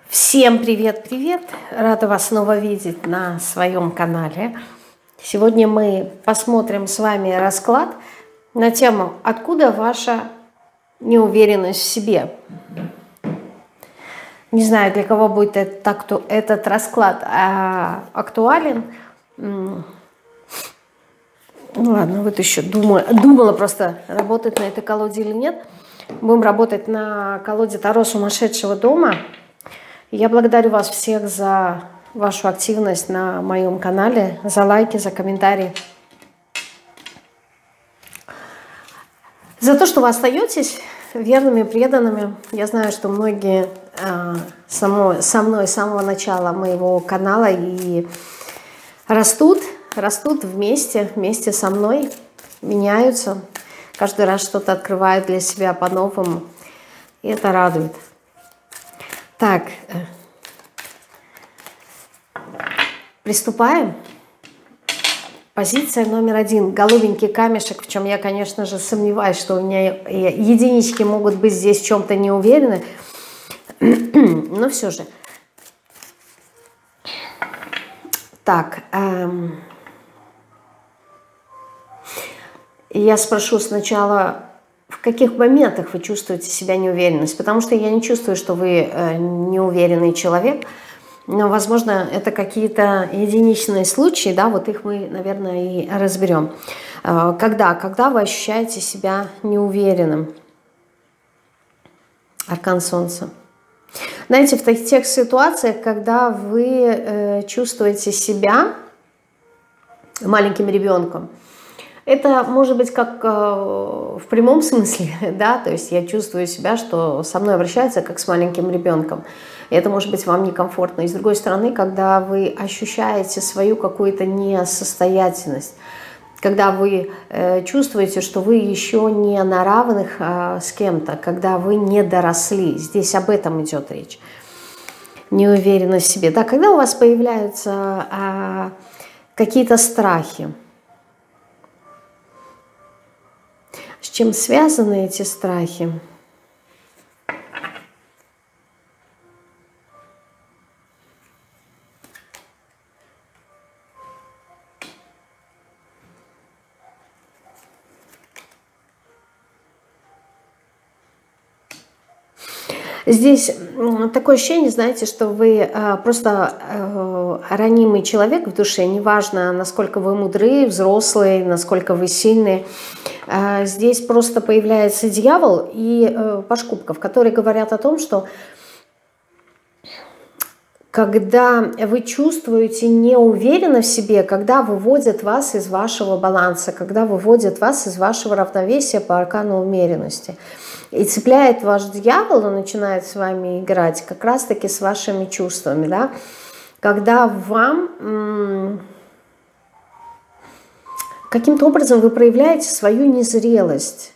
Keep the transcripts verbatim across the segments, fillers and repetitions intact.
Всем привет-привет! Рада вас снова видеть на своем канале. Сегодня мы посмотрим с вами расклад на тему «Откуда ваша неуверенность в себе?». Не знаю, для кого будет этот, этот расклад а, актуален. Ну ладно, вот еще думаю, думала просто, работать на этой колоде или нет. Будем работать на колоде Таро сумасшедшего дома. Я благодарю вас всех за вашу активность на моем канале, за лайки, за комментарии. За то, что вы остаетесь верными, преданными. Я знаю, что многие э, само, со мной с самого начала моего канала и растут, растут вместе, вместе со мной, меняются. Каждый раз что-то открывают для себя по-новому. И это радует. Так, приступаем. Позиция номер один. Голубенький камешек, в чем я, конечно же, сомневаюсь, что у меня единички могут быть здесь в чем-то не уверены. Но все же. Так. Эм, я спрошу сначала... В каких моментах вы чувствуете себя неуверенность? Потому что я не чувствую, что вы э, неуверенный человек. Но, возможно, это какие-то единичные случаи, да, вот их мы, наверное, и разберем. Э, когда? Когда вы ощущаете себя неуверенным? Аркан Солнца. Знаете, в тех ситуациях, когда вы э, чувствуете себя маленьким ребенком, это может быть как э, в прямом смысле, да, то есть я чувствую себя, что со мной обращаются как с маленьким ребенком. И это может быть вам некомфортно. И с другой стороны, когда вы ощущаете свою какую-то несостоятельность, когда вы э, чувствуете, что вы еще не на равных э, с кем-то, когда вы не доросли, здесь об этом идет речь. Неуверенность в себе. Да, когда у вас появляются э, какие-то страхи, с чем связаны эти страхи? Здесь такое ощущение, знаете, что вы э, просто э, ранимый человек в душе, неважно, насколько вы мудрые, взрослые, насколько вы сильные. Э, здесь просто появляется дьявол и э, паж кубков, которые говорят о том, что когда вы чувствуете неуверенность в себе, когда выводят вас из вашего баланса, когда выводят вас из вашего равновесия по аркану умеренности. И цепляет ваш дьявол, он начинает с вами играть как раз-таки с вашими чувствами, да? Когда вам каким-то образом вы проявляете свою незрелость.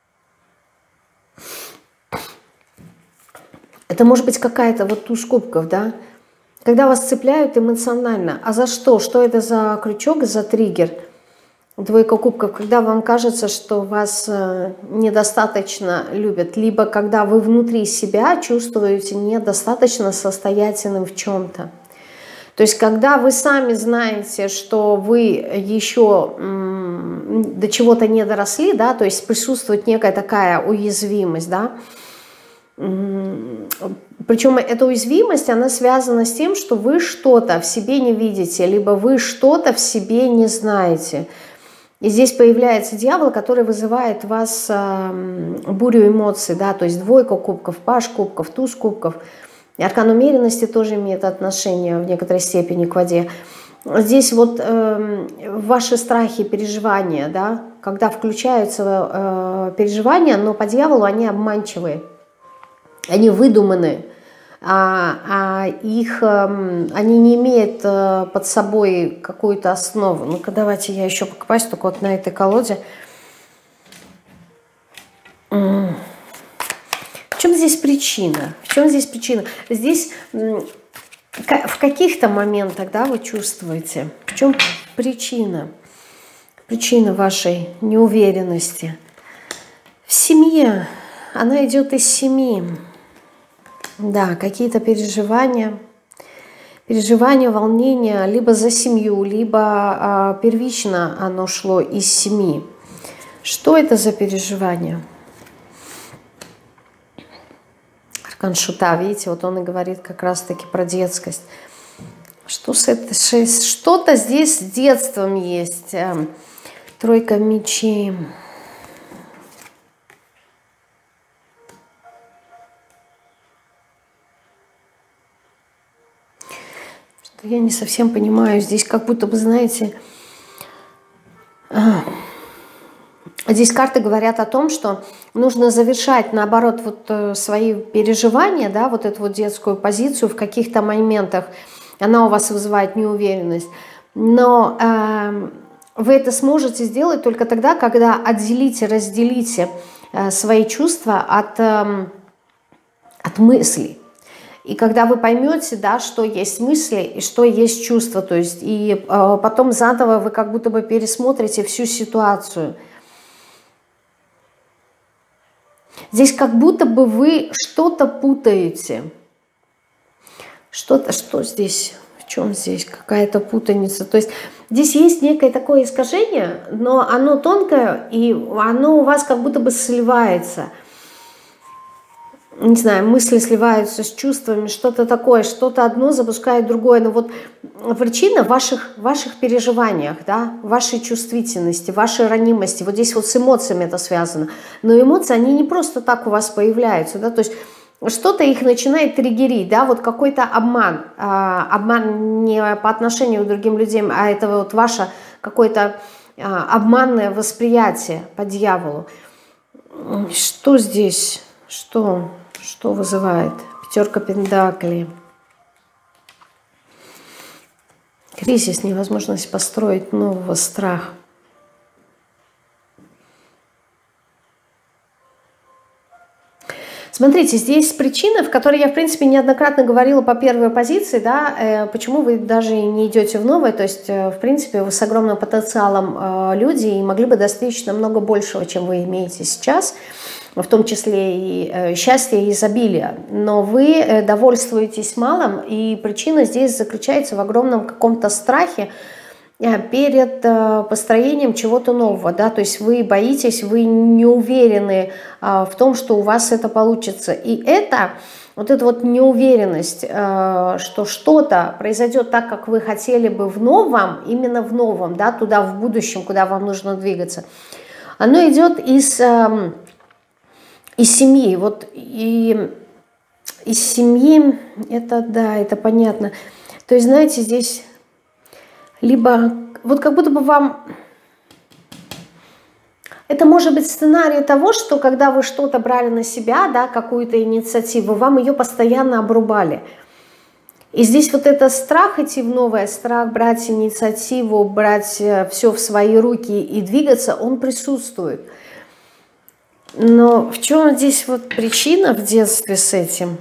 Это может быть какая-то вот туз кубков, да? Когда вас цепляют эмоционально. А за что? Что это за крючок, за триггер? Двойка кубков, когда вам кажется, что вас недостаточно любят, либо когда вы внутри себя чувствуете недостаточно состоятельным в чем-то. То есть, когда вы сами знаете, что вы еще до чего-то не доросли, да, то есть присутствует некая такая уязвимость, да, причем эта уязвимость, она связана с тем, что вы что-то в себе не видите, либо вы что-то в себе не знаете. И здесь появляется дьявол, который вызывает в вас э, бурю эмоций, да, то есть двойка кубков, паж кубков, туз кубков. И аркан умеренности тоже имеет отношение в некоторой степени к воде. Здесь вот э, ваши страхи, переживания, да, когда включаются э, переживания, но по дьяволу они обманчивые, они выдуманы. А, а их, они не имеют под собой какую-то основу. Ну-ка, давайте я еще покопаюсь только вот на этой колоде. В чем здесь причина? В чем здесь причина? Здесь в каких-то моментах, да, вы чувствуете, в чем причина? Причина вашей неуверенности. В семье. Она идет из семьи. Да, какие-то переживания, переживания, волнения либо за семью, либо а, первично оно шло из семьи. Что это за переживания? Аркан Шута, видите, вот он и говорит как раз-таки про детскость. Что с этой шесть? Что-то здесь с детством есть. Тройка мечей. Что я не совсем понимаю. Здесь как будто бы, знаете, здесь карты говорят о том, что нужно завершать, наоборот, вот свои переживания, да, вот эту вот детскую позицию в каких-то моментах. Она у вас вызывает неуверенность. Но э, вы это сможете сделать только тогда, когда отделите, разделите э, свои чувства от, э, от мыслей. И когда вы поймете, да, что есть мысли и что есть чувства, то есть и э, потом заново вы как будто бы пересмотрите всю ситуацию. Здесь как будто бы вы что-то путаете. Что-то, что здесь, в чем здесь какая-то путаница. То есть здесь есть некое такое искажение, но оно тонкое, и оно у вас как будто бы сливается. Не знаю, мысли сливаются с чувствами, что-то такое, что-то одно запускает другое. Но вот причина в ваших, в ваших переживаниях, да, вашей чувствительности, вашей ранимости. Вот здесь вот с эмоциями это связано. Но эмоции, они не просто так у вас появляются, да, то есть что-то их начинает триггерить, да, вот какой-то обман. А, обман не по отношению к другим людям, а это вот ваше какое-то а, обманное восприятие по дьяволу. Что здесь? Что? Что вызывает? Пятерка пентаклей. Кризис, невозможность построить нового, страх. Смотрите, здесь причина, в которой я, в принципе, неоднократно говорила по первой позиции, да, э, почему вы даже не идете в новое, то есть, э, в принципе, вы с огромным потенциалом э, люди и могли бы достичь намного большего, чем вы имеете сейчас, в том числе и э, счастья и изобилия, но вы э, довольствуетесь малым, и причина здесь заключается в огромном каком-то страхе перед построением чего-то нового, да, то есть вы боитесь, вы не уверены в том, что у вас это получится, и это, вот эта вот неуверенность, что что-то произойдет так, как вы хотели бы в новом, именно в новом, да, туда, в будущем, куда вам нужно двигаться, оно идет из, из семьи, вот, и из семьи, это, да, это понятно, то есть, знаете, здесь либо вот как будто бы вам... Это может быть сценарий того, что когда вы что-то брали на себя, да, какую-то инициативу, вам ее постоянно обрубали. И здесь вот этот страх идти в новое, страх брать инициативу, брать все в свои руки и двигаться, он присутствует. Но в чем здесь вот причина в детстве с этим?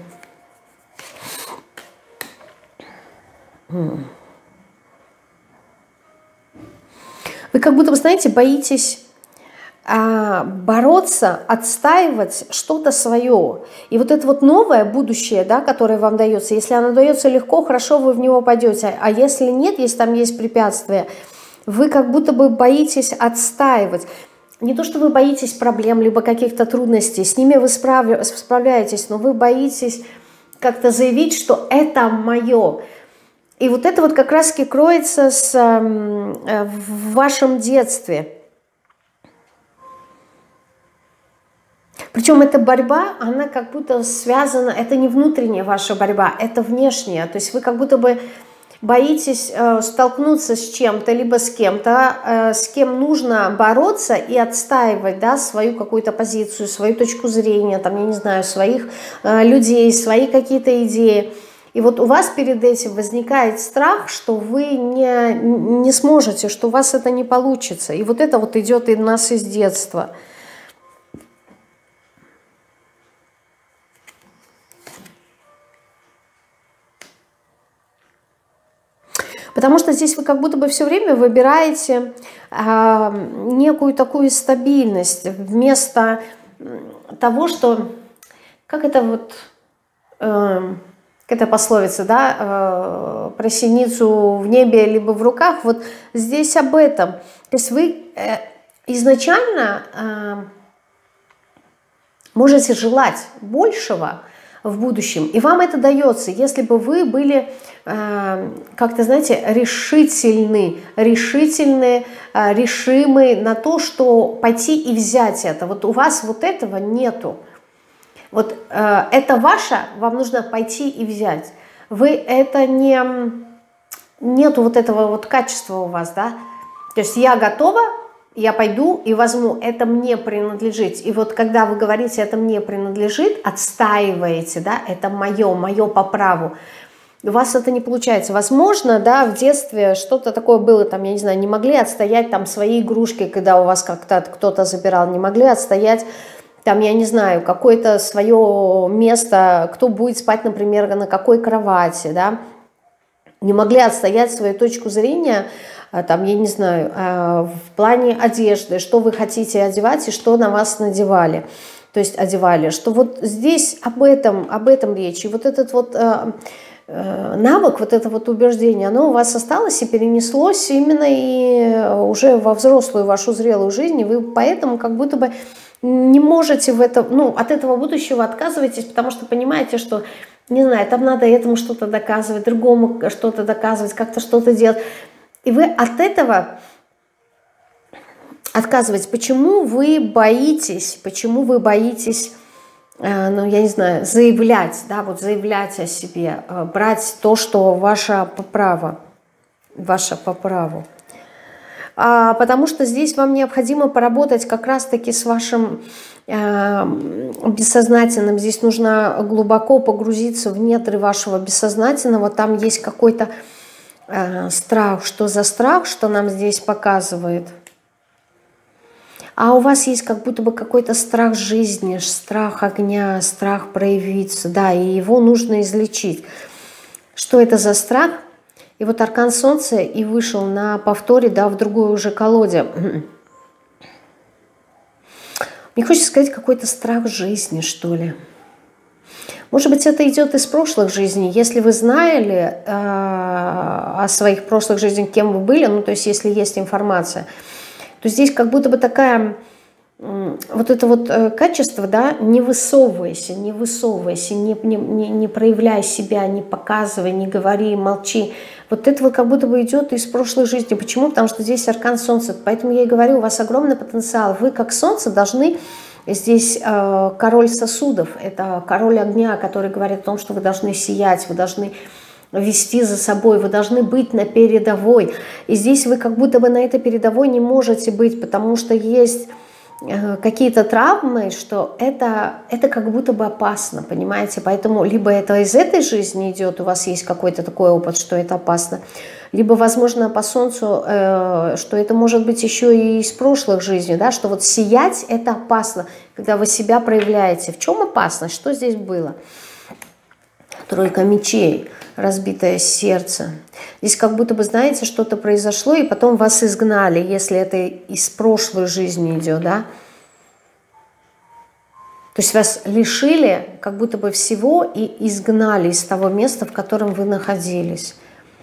Вы как будто, вы знаете, боитесь а, бороться, отстаивать что-то свое. И вот это вот новое будущее, да, которое вам дается, если оно дается легко, хорошо, вы в него пойдете. А если нет, если там есть препятствия, вы как будто бы боитесь отстаивать. Не то, что вы боитесь проблем, либо каких-то трудностей, с ними вы справ... справляетесь, но вы боитесь как-то заявить, что это мое. И вот это вот как раз-таки кроется с, э, в вашем детстве. Причем эта борьба, она как будто связана, это не внутренняя ваша борьба, это внешняя. То есть вы как будто бы боитесь э, столкнуться с чем-то, либо с кем-то, э, с кем нужно бороться и отстаивать, да, свою какую-то позицию, свою точку зрения, там, я не знаю, своих э, людей, свои какие-то идеи. И вот у вас перед этим возникает страх, что вы не, не сможете, что у вас это не получится. И вот это вот идет и у нас из детства. Потому что здесь вы как будто бы все время выбираете э, некую такую стабильность вместо того, что... Как это вот... э, это пословица, да, э, про синицу в небе либо в руках, вот здесь об этом. То есть вы э, изначально э, можете желать большего в будущем, и вам это дается, если бы вы были э, как-то, знаете, решительны, решительны, э, решимы на то, что пойти и взять это. Вот у вас вот этого нету. Вот э, это ваше, вам нужно пойти и взять. Вы это не, нету вот этого вот качества у вас, да. То есть я готова, я пойду и возьму, это мне принадлежит. И вот когда вы говорите, это мне принадлежит, отстаиваете, да, это мое, мое по праву, у вас это не получается. Возможно, да, в детстве что-то такое было, там, я не знаю, не могли отстоять там свои игрушки, когда у вас как-то кто-то забирал, не могли отстоять там, я не знаю, какое-то свое место, кто будет спать, например, на какой кровати, да, не могли отстоять свою точку зрения, там, я не знаю, в плане одежды, что вы хотите одевать и что на вас надевали, то есть одевали, что вот здесь об этом, об этом речь, и вот этот вот навык, вот это вот убеждение, оно у вас осталось и перенеслось именно и уже во взрослую вашу зрелую жизнь, и вы поэтому как будто бы не можете в это, ну, от этого будущего отказываетесь, потому что понимаете, что, не знаю, там надо этому что-то доказывать, другому что-то доказывать, как-то что-то делать. И вы от этого отказываетесь. Почему вы боитесь, почему вы боитесь, э, ну, я не знаю, заявлять, да, вот заявлять о себе, э, брать то, что ваше по праву, ваше по праву. А, потому что здесь вам необходимо поработать как раз-таки с вашим э, бессознательным. Здесь нужно глубоко погрузиться в недры вашего бессознательного. Там есть какой-то э, страх. Что за страх, что нам здесь показывает? А у вас есть как будто бы какой-то страх жизни, страх огня, страх проявиться. Да, и его нужно излечить. Что это за страх? И вот аркан Солнца и вышел на повторе, да, в другой уже колоде. Мне хочется сказать, какой-то страх жизни, что ли. Может быть, это идет из прошлых жизней. Если вы знали э, о своих прошлых жизнях, кем вы были, ну, то есть если есть информация, то здесь как будто бы такая... Вот это вот э, качество, да, не высовывайся, не высовывайся, не, не, не, не проявляй себя, не показывай, не говори, молчи. Вот это вот как будто бы идет из прошлой жизни. Почему? Потому что здесь аркан Солнца. Поэтому я и говорю, у вас огромный потенциал. Вы как Солнце должны, здесь э, король сосудов, это король огня, который говорит о том, что вы должны сиять, вы должны вести за собой, вы должны быть на передовой. И здесь вы как будто бы на этой передовой не можете быть, потому что есть... какие-то травмы, что это, это как будто бы опасно, понимаете? Поэтому либо это из этой жизни идет, у вас есть какой-то такой опыт, что это опасно, либо, возможно, по Солнцу, э, что это может быть еще и из прошлых жизней, да, что вот сиять – это опасно, когда вы себя проявляете. В чем опасность? Что здесь было? Тройка мечей, разбитое сердце. Здесь как будто бы, знаете, что-то произошло, и потом вас изгнали, если это из прошлой жизни идет, да. То есть вас лишили как будто бы всего и изгнали из того места, в котором вы находились.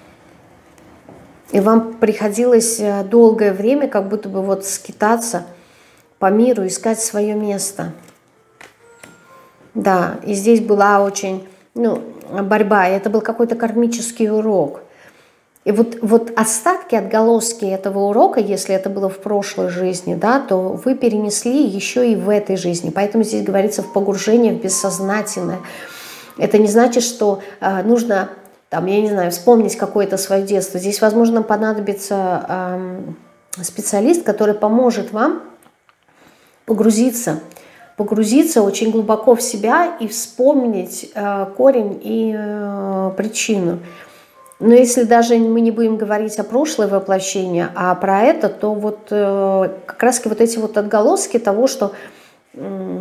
И вам приходилось долгое время как будто бы вот скитаться по миру, искать свое место. Да, и здесь была очень... ну, борьба, и это был какой-то кармический урок. И вот, вот остатки, отголоски этого урока, если это было в прошлой жизни, да, то вы перенесли еще и в этой жизни. Поэтому здесь говорится в погружении в бессознательное. Это не значит, что э, нужно, там, я не знаю, вспомнить какое-то свое детство. Здесь, возможно, понадобится э, специалист, который поможет вам погрузиться погрузиться очень глубоко в себя и вспомнить э, корень и э, причину. Но если даже мы не будем говорить о прошлое воплощение, а про это, то вот э, как раз вот эти вот отголоски того, что э,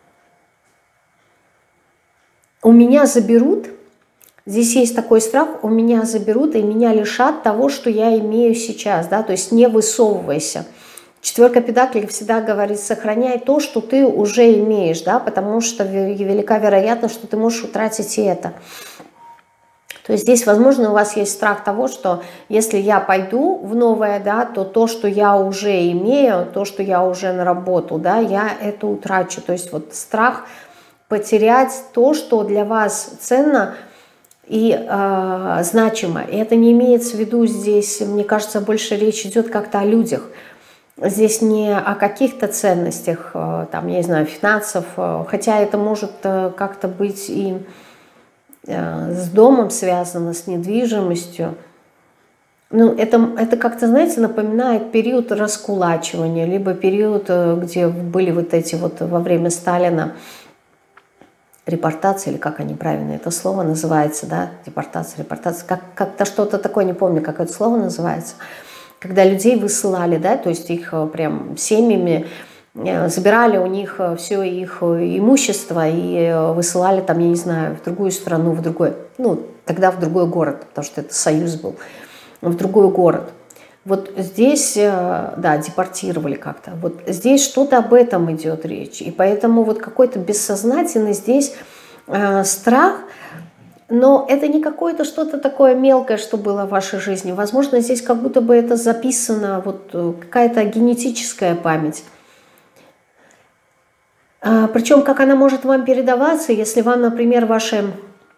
у меня заберут, здесь есть такой страх, у меня заберут и меня лишат того, что я имею сейчас, да, то есть не высовывайся. Четверка пентаклей всегда говорит: сохраняй то, что ты уже имеешь, да, потому что велика вероятность, что ты можешь утратить и это. То есть здесь, возможно, у вас есть страх того, что если я пойду в новое, да, то то, что я уже имею, то, что я уже наработал, да, я это утрачу. То есть вот страх потерять то, что для вас ценно и э, значимо. И это не имеется в виду здесь, мне кажется, больше речь идет как-то о людях. Здесь не о каких-то ценностях, э, там, я не знаю, финансов, э, хотя это может э, как-то быть и с домом связано, с недвижимостью. Ну, это, это как-то, знаете, напоминает период раскулачивания, либо период, где были вот эти вот во время Сталина репортации, или как они правильно это слово называется, да, депортация, репортация, как, как-то что-то такое, не помню, как это слово называется, когда людей высылали, да, то есть их прям семьями забирали у них все их имущество и высылали там, я не знаю, в другую страну, в другой, ну, тогда в другой город, потому что это союз был, в другой город. Вот здесь, да, депортировали как-то. Вот здесь что-то об этом идет речь. И поэтому вот какой-то бессознательный здесь э, страх, но это не какое-то что-то такое мелкое, что было в вашей жизни. Возможно, здесь как будто бы это записано, вот какая-то генетическая память. Причем, как она может вам передаваться, если вам, например, ваши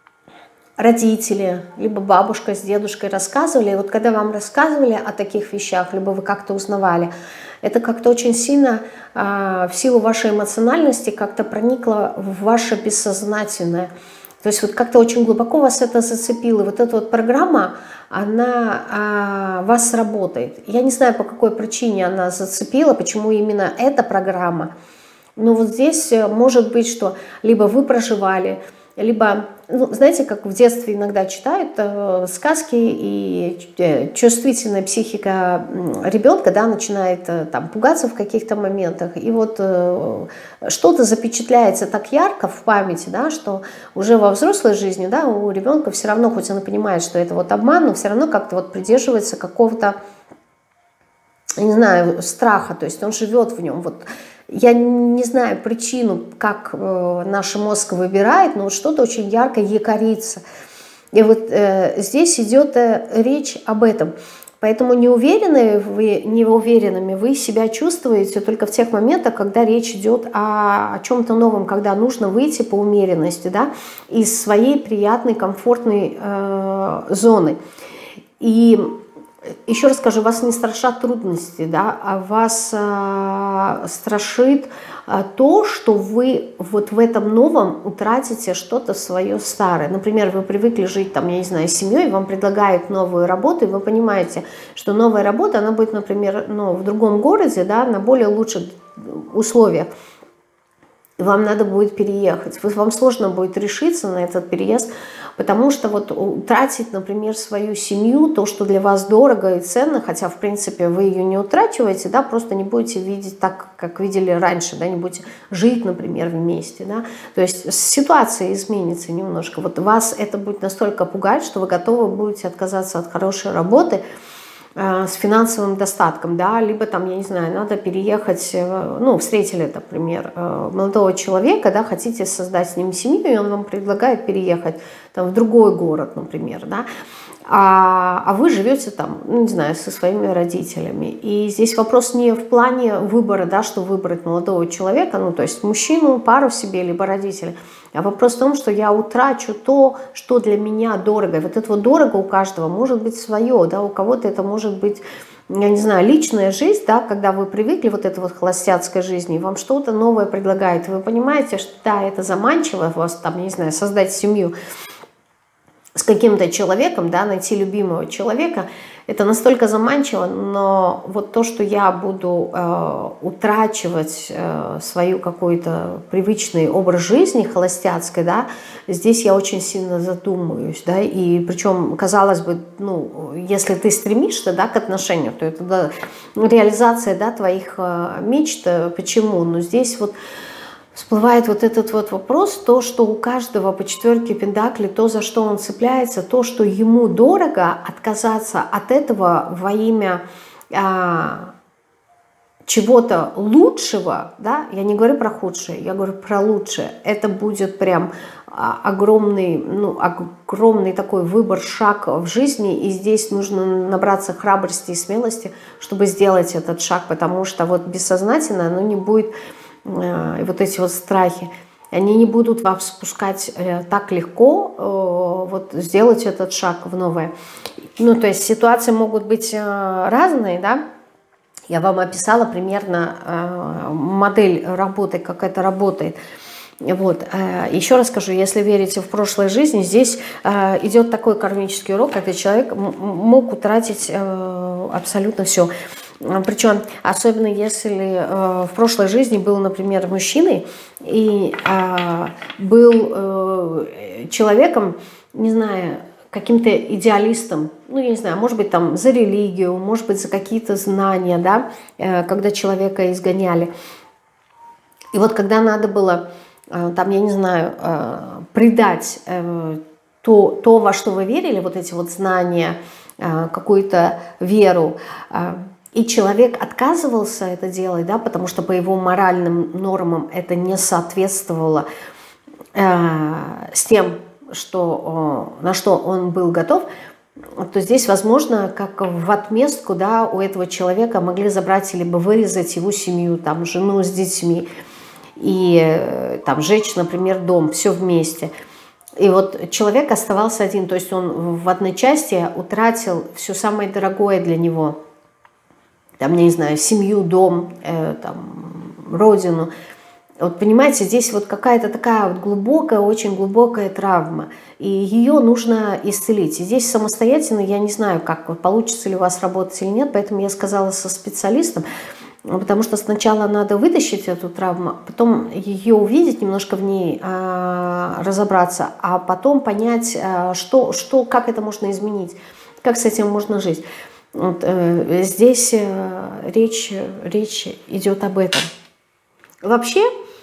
родители, либо бабушка с дедушкой рассказывали, и вот когда вам рассказывали о таких вещах, либо вы как-то узнавали, это как-то очень сильно в силу вашей эмоциональности как-то проникло в ваше бессознательное. То есть вот как-то очень глубоко вас это зацепило. И вот эта вот программа, она а, вас работает. Я не знаю, по какой причине она зацепила, почему именно эта программа. Но вот здесь может быть, что либо вы проживали, либо, ну, знаете, как в детстве иногда читают э, сказки, и э, чувствительная психика ребенка, да, начинает э, там пугаться в каких-то моментах, и вот э, что-то запечатляется так ярко в памяти, да, что уже во взрослой жизни, да, у ребенка все равно, хоть он и понимает, что это вот обман, но все равно как-то вот придерживается какого-то, не знаю, страха, то есть он живет в нем, вот. Я не знаю причину, как э, наш мозг выбирает, но вот что-то очень ярко якорится. И вот э, здесь идет э, речь об этом. Поэтому неуверенные вы, неуверенными вы себя чувствуете только в тех моментах, когда речь идет о, о чем-то новом, когда нужно выйти по умеренности, да, из своей приятной, комфортной э, зоны. И еще раз скажу, вас не страшат трудности, да, а вас а, страшит а, то, что вы вот в этом новом утратите что-то свое старое. Например, вы привыкли жить там, я не знаю, с семьей, вам предлагают новую работу, и вы понимаете, что новая работа, она будет, например, ну, в другом городе, да, на более лучших условиях. Вам надо будет переехать. Вам сложно будет решиться на этот переезд, потому что вот утратить, например, свою семью, то, что для вас дорого и ценно, хотя, в принципе, вы ее не утрачиваете, да, просто не будете видеть так, как видели раньше, да, не будете жить, например, вместе, да, то есть ситуация изменится немножко. Вот вас это будет настолько пугать, что вы готовы будете отказаться от хорошей работы, с финансовым достатком, да, либо там, я не знаю, надо переехать, ну, встретили, например, молодого человека, да, хотите создать с ним семью, и он вам предлагает переехать там в другой город, например, да, а, а вы живете там, ну, не знаю, со своими родителями. И здесь вопрос не в плане выбора, да, что выбрать молодого человека, ну, то есть мужчину, пару себе, либо родителей, а вопрос в том, что я утрачу то, что для меня дорого. И вот это вот дорого у каждого может быть свое, да, у кого-то это может быть, я не знаю, личная жизнь, да, когда вы привыкли вот этой вот холостяцкой жизни, и вам что-то новое предлагают, и вы понимаете, что да, это заманчиво, вас там, я не знаю, создать семью с каким-то человеком, да, найти любимого человека, это настолько заманчиво, но вот то, что я буду э, утрачивать э, свою какой-то привычный образ жизни холостяцкой, да, здесь я очень сильно задумаюсь, да, и причем, казалось бы, ну, если ты стремишься, да, к отношению, то это, да, реализация, да, твоих э, мечт, почему, но здесь вот всплывает вот этот вот вопрос, то, что у каждого по четверке пентаклей, то, за что он цепляется, то, что ему дорого, отказаться от этого во имя а, чего-то лучшего, да, я не говорю про худшее, я говорю про лучшее, это будет прям огромный, ну, огромный такой выбор, шаг в жизни, и здесь нужно набраться храбрости и смелости, чтобы сделать этот шаг, потому что вот бессознательно оно не будет, э, вот эти вот страхи, они не будут вас спускать э, так легко, э, вот сделать этот шаг в новое. Ну, то есть ситуации могут быть э, разные, да. Я вам описала примерно э, модель работы, как это работает. Вот. Э, еще раз скажу, если верите в прошлой жизни, здесь э, идет такой кармический урок, когда человек мог утратить э, абсолютно все. Причем, особенно если э, в прошлой жизни был, например, мужчиной и э, был э, человеком, не знаю, каким-то идеалистом, ну, я не знаю, может быть, там за религию, может быть, за какие-то знания, да, э, когда человека изгоняли. И вот когда надо было, э, там, я не знаю, э, предать э, то, то, во что вы верили, вот эти вот знания, э, какую-то веру, э, и человек отказывался это делать, да, потому что по его моральным нормам это не соответствовало э, с тем, что, на что он был готов, то здесь, возможно, как в отместку, да, у этого человека могли забрать либо вырезать его семью, там, жену с детьми, и там сжечь, например, дом, все вместе. И вот человек оставался один, то есть он в одной части утратил все самое дорогое для него, там, не знаю, семью, дом, э, там, родину. Вот понимаете, здесь вот какая-то такая вот глубокая, очень глубокая травма, и ее нужно исцелить. И здесь самостоятельно, я не знаю, как получится ли у вас работать или нет, поэтому я сказала со специалистом, потому что сначала надо вытащить эту травму, потом ее увидеть, немножко в ней э, разобраться, а потом понять, э, что, что, как это можно изменить, как с этим можно жить. Вот, э, здесь э, речь, речь идет об этом. Вообще,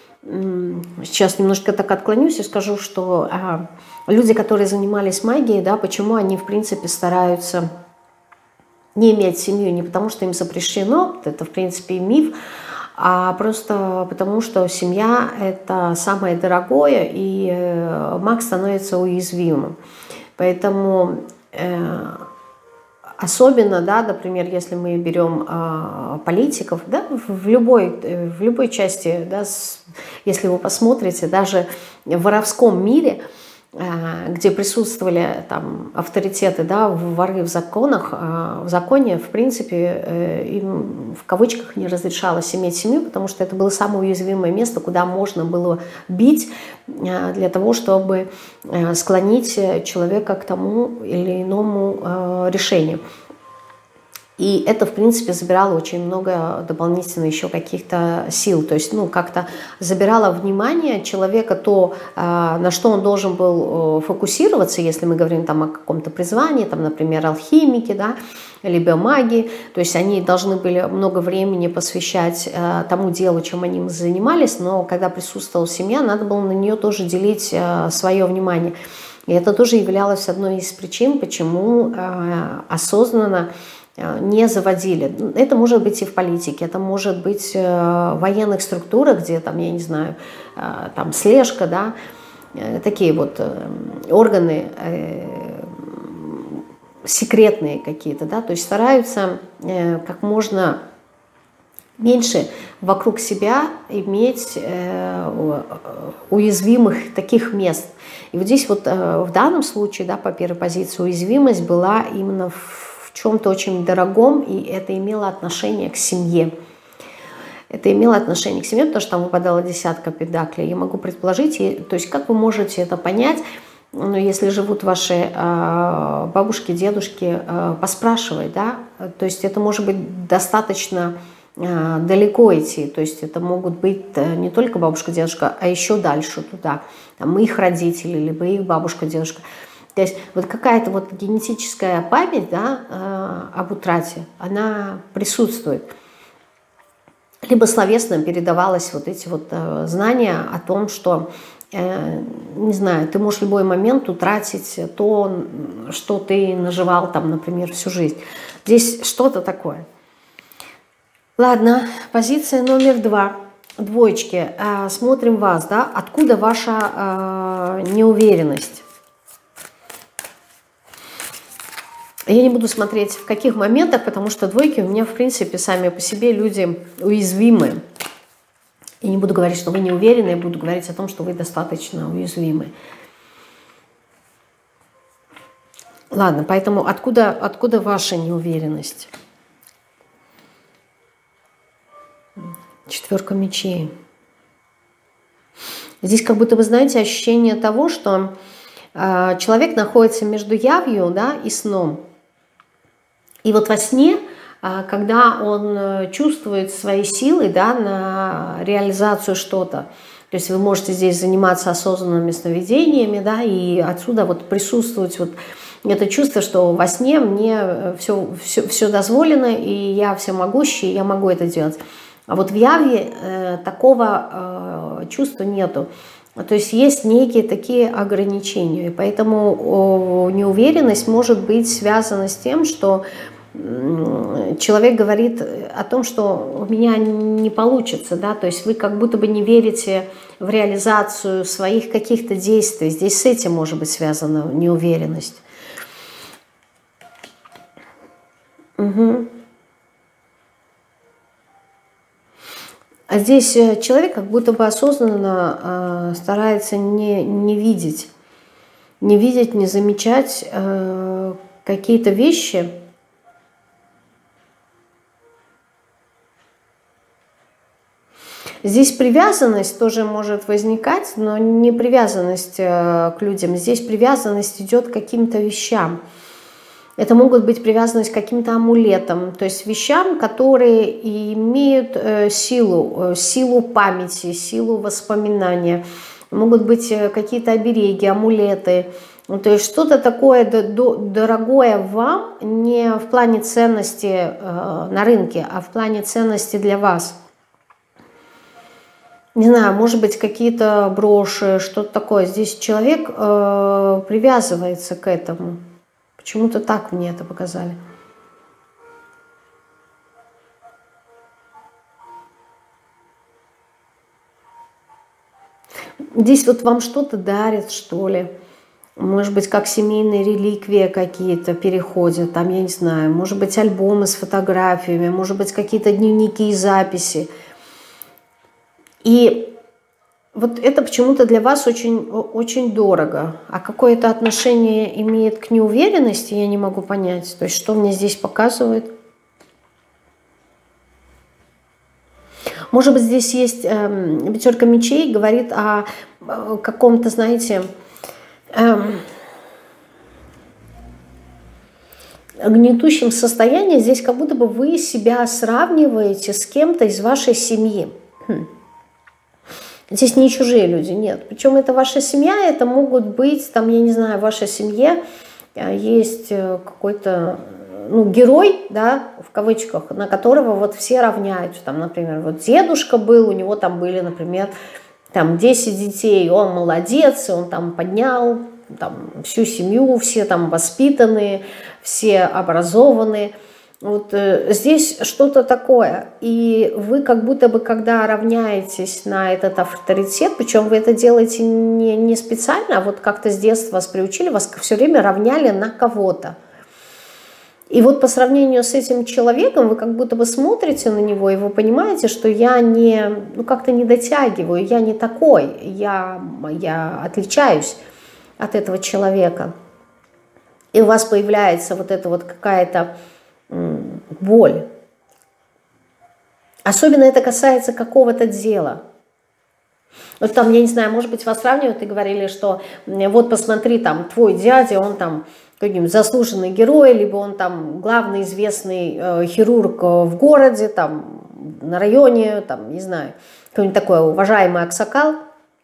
сейчас немножко так отклонюсь и скажу, что а, люди, которые занимались магией, да, почему они, в принципе, стараются не иметь семью, не потому что им запрещено, это, в принципе, миф, а просто потому что семья – это самое дорогое, и э, маг становится уязвимым. Поэтому… Э, Особенно, да, например, если мы берем э, политиков, да, в любой, в любой части, да, с, если вы посмотрите, даже в воровском мире, э, где присутствовали там авторитеты, да, воры в законах, э, в законе, в принципе, э, им в кавычках не разрешалось иметь семью, потому что это было самое уязвимое место, куда можно было бить э, для того, чтобы э, склонить человека к тому или иному э, решению. И это, в принципе, забирало очень много дополнительно еще каких-то сил. То есть, ну, как-то забирало внимание человека то, на что он должен был фокусироваться, если мы говорим там о каком-то призвании, там, например, алхимики, да, либо маги. То есть они должны были много времени посвящать тому делу, чем они занимались, но когда присутствовала семья, надо было на нее тоже делить свое внимание. И это тоже являлось одной из причин, почему осознанно не заводили. Это может быть и в политике, это может быть в военных структурах, где там, я не знаю, там слежка, да, такие вот органы секретные какие-то, да, то есть стараются как можно меньше вокруг себя иметь уязвимых таких мест. И вот здесь вот в данном случае, да, по первой позиции уязвимость была именно в в чем-то очень дорогом, и это имело отношение к семье. Это имело отношение к семье, потому что там выпадала десятка педаклей. Я могу предположить, и, то есть как вы можете это понять, ну, если живут ваши э, бабушки, дедушки, э, поспрашивать, да, то есть это может быть достаточно э, далеко идти, то есть это могут быть э, не только бабушка, дедушка, а еще дальше туда, там, их родители, либо их бабушка, дедушка. То есть вот какая-то вот генетическая память, да, э, об утрате, она присутствует. Либо словесно передавалось вот эти вот э, знания о том, что, э, не знаю, ты можешь в любой момент утратить то, что ты наживал там, например, всю жизнь. Здесь что-то такое. Ладно, позиция номер два. Двоечки. Э, смотрим вас, да? Откуда ваша э, неуверенность? Я не буду смотреть, в каких моментах, потому что двойки у меня, в принципе, сами по себе люди уязвимы. И не буду говорить, что вы не уверены, я буду говорить о том, что вы достаточно уязвимы. Ладно, поэтому откуда, откуда ваша неуверенность? Четверка мечей. Здесь как будто вы знаете ощущение того, что э, человек находится между явью, да, и сном. И вот во сне, когда он чувствует свои силы, да, на реализацию что-то, то есть вы можете здесь заниматься осознанными сновидениями, да, и отсюда вот присутствовать вот это чувство, что во сне мне все, все, все дозволено, и я всемогущий, и я могу это делать. А вот в яве э, такого э, чувства нету. То есть есть некие такие ограничения, и поэтому о, неуверенность может быть связана с тем, что человек говорит о том, что у меня не получится, да, то есть вы как будто бы не верите в реализацию своих каких-то действий. Здесь с этим может быть связана неуверенность. Угу. А здесь человек как будто бы осознанно э, старается не, не видеть, не видеть, не замечать э, какие-то вещи. Здесь привязанность тоже может возникать, но не привязанность к людям. Здесь привязанность идет к каким-то вещам. Это могут быть привязанность к каким-то амулетам, то есть вещам, которые имеют силу, силу памяти, силу воспоминания. Могут быть какие-то обереги, амулеты. То есть что-то такое дорогое вам не в плане ценности на рынке, а в плане ценности для вас. Не знаю, может быть, какие-то броши, что-то такое. Здесь человек э, привязывается к этому. Почему-то так мне это показали. Здесь вот вам что-то дарят, что ли. Может быть, как семейные реликвии какие-то переходят. Там, я не знаю, может быть, альбомы с фотографиями, может быть, какие-то дневники и записи. И вот это почему-то для вас очень, очень дорого. А какое это отношение имеет к неуверенности, я не могу понять. То есть что мне здесь показывает? Может быть, здесь есть э, пятерка мечей, говорит о, о каком-то, знаете, э, гнетущем состоянии. Здесь как будто бы вы себя сравниваете с кем-то из вашей семьи. Хм. Здесь не чужие люди, нет. Причем это ваша семья, это могут быть, там, я не знаю, в вашей семье есть какой-то, ну, герой, да, в кавычках, на которого вот все равняются. Там, например, вот дедушка был, у него там были, например, там десять детей, он молодец, он там поднял там всю семью, все там воспитанные, все образованные. Вот э, здесь что-то такое, и вы как будто бы, когда равняетесь на этот авторитет, причем вы это делаете не, не специально, а вот как-то с детства вас приучили, вас все время равняли на кого-то. И вот по сравнению с этим человеком вы как будто бы смотрите на него, и вы понимаете, что я не, ну, как-то не дотягиваю, я не такой, я, я отличаюсь от этого человека. И у вас появляется вот эта вот какая-то боль. Особенно это касается какого-то дела. Вот там, я не знаю, может быть, вас сравнивают и говорили, что вот посмотри, там, твой дядя, он там какой-нибудь заслуженный герой, либо он там главный известный э, хирург в городе, там, на районе, там, не знаю, какой-нибудь такой уважаемый аксакал.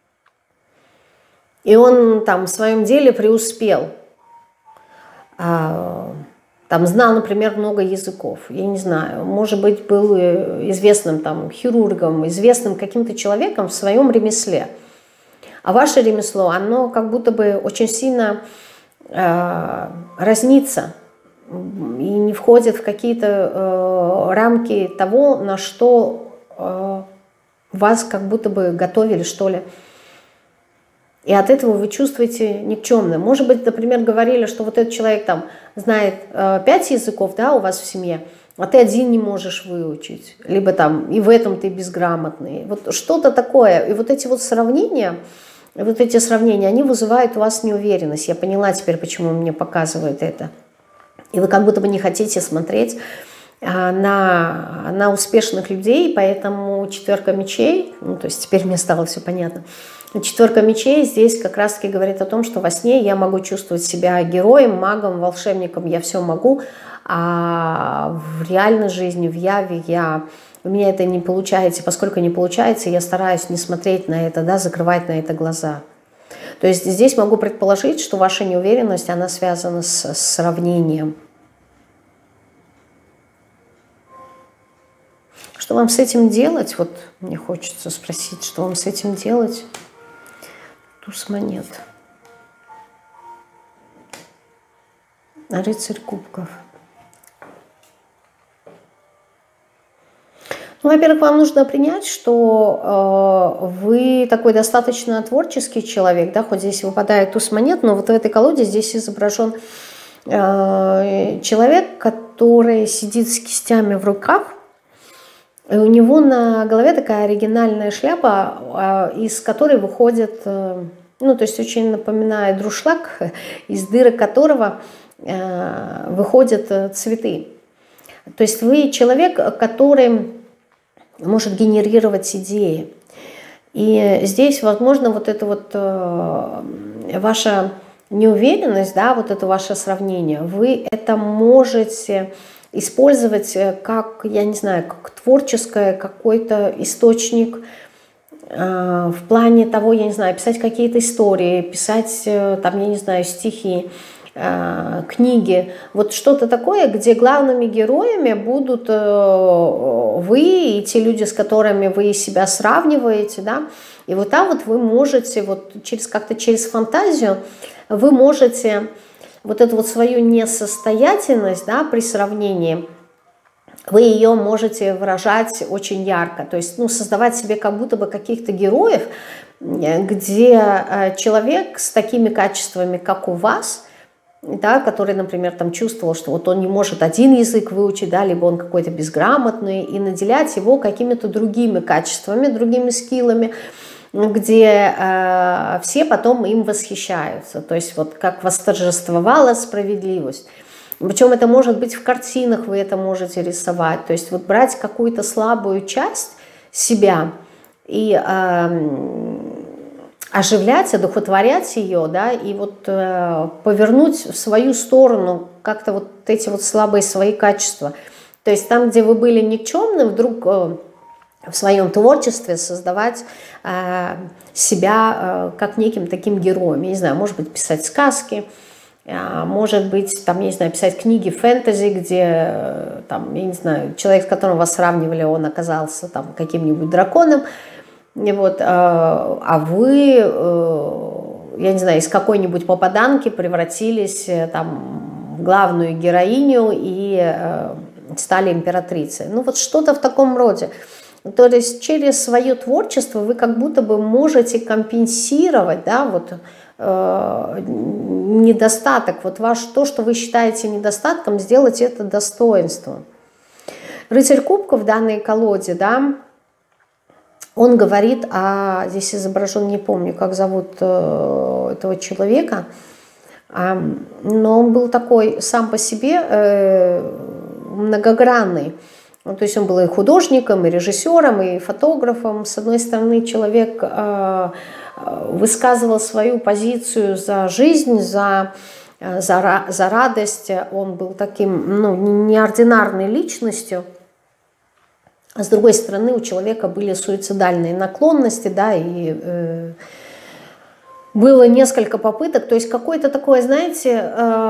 И он там в своем деле преуспел. А, там знал, например, много языков, я не знаю, может быть, был известным там хирургом, известным каким-то человеком в своем ремесле. А ваше ремесло, оно как будто бы очень сильно э, разнится. И не не входит в какие-то э, рамки того, на что э, вас как будто бы готовили, что ли. И от этого вы чувствуете никчемным. Может быть, например, говорили, что вот этот человек там знает э, пять языков, да, у вас в семье, а ты один не можешь выучить. Либо там и в этом ты безграмотный. Вот что-то такое. И вот эти вот сравнения, вот эти сравнения, они вызывают у вас неуверенность. Я поняла теперь, почему мне показывают это. И вы как будто бы не хотите смотреть а, на, на успешных людей, поэтому четверка мечей, ну, то есть теперь мне стало все понятно. Четверка мечей здесь как раз-таки говорит о том, что во сне я могу чувствовать себя героем, магом, волшебником, я все могу, а в реальной жизни, в яве я, у меня это не получается, поскольку не получается, я стараюсь не смотреть на это, да, закрывать на это глаза. То есть здесь могу предположить, что ваша неуверенность, она связана с, с сравнением. Что вам с этим делать? Вот мне хочется спросить, что вам с этим делать? Туз монет. Рыцарь кубков. Ну, во-первых, вам нужно принять, что э, вы такой достаточно творческий человек, да, хоть здесь выпадает туз монет, но вот в этой колоде здесь изображен э, человек, который сидит с кистями в руках, и у него на голове такая оригинальная шляпа, из которой выходит, ну, то есть очень напоминает друшлаг, из дырок которого выходят цветы. То есть вы человек, который может генерировать идеи. И здесь, возможно, вот эта вот ваша неуверенность, да, вот это ваше сравнение, вы это можете использовать как, я не знаю, как творческое какой-то источник э, в плане того, я не знаю, писать какие-то истории, писать, э, там, я не знаю, стихи, э, книги. Вот что-то такое, где главными героями будут э, вы и те люди, с которыми вы себя сравниваете, да. И вот там вот вы можете, вот через как-то через фантазию, вы можете вот эту вот свою несостоятельность, да, при сравнении, вы ее можете выражать очень ярко, то есть, ну, создавать себе как будто бы каких-то героев, где человек с такими качествами, как у вас, да, который, например, там чувствовал, что вот он не может один язык выучить, да, либо он какой-то безграмотный, и наделять его какими-то другими качествами, другими скиллами, где э, все потом им восхищаются. То есть вот как восторжествовала справедливость. Причем это может быть в картинах, вы это можете рисовать. То есть вот брать какую-то слабую часть себя и э, оживлять, одухотворять ее, да, и вот э, повернуть в свою сторону как-то вот эти вот слабые свои качества. То есть там, где вы были никчемным, вдруг... Э, в своем творчестве создавать э, себя э, как неким таким героем. Я не знаю, может быть, писать сказки, э, может быть, там, я не знаю, писать книги фэнтези, где, э, там, я не знаю, человек, с которым вас сравнивали, он оказался там каким-нибудь драконом, и вот, э, а вы, э, я не знаю, из какой-нибудь попаданки превратились э, там, в главную героиню и э, стали императрицей. Ну вот что-то в таком роде. То есть через свое творчество вы как будто бы можете компенсировать, да, вот, э, недостаток, вот ваш, то, что вы считаете недостатком, сделать это достоинством. Рыцарь кубков в данной колоде, да, он говорит, а здесь изображен, не помню, как зовут э, этого человека, э, но он был такой сам по себе э, многогранный. Ну, то есть он был и художником, и режиссером, и фотографом. С одной стороны, человек э, высказывал свою позицию за жизнь, за, за, за радость. Он был таким, ну, неординарной личностью. А с другой стороны, у человека были суицидальные наклонности, да, и... Э, было несколько попыток, то есть какое-то такое, знаете,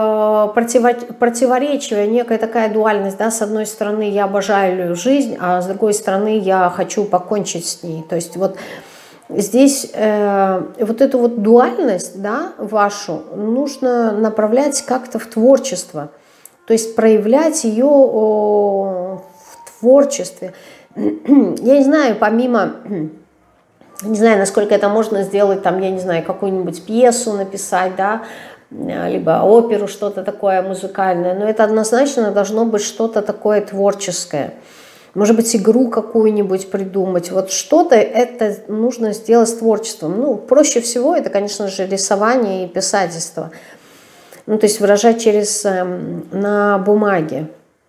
противоречие, некая такая дуальность, да, с одной стороны я обожаю жизнь, а с другой стороны я хочу покончить с ней, то есть вот здесь э, вот эту вот дуальность, да, вашу нужно направлять как-то в творчество, То есть проявлять ее в творчестве. Я не знаю, помимо, не знаю, насколько это можно сделать, там, я не знаю, какую-нибудь пьесу написать, да, либо оперу, что-то такое музыкальное, но это однозначно должно быть что-то такое творческое. Может быть, игру какую-нибудь придумать. Вот что-то это нужно сделать с творчеством. Ну, проще всего это, конечно же, рисование и писательство. Ну, то есть выражать через, на бумаге.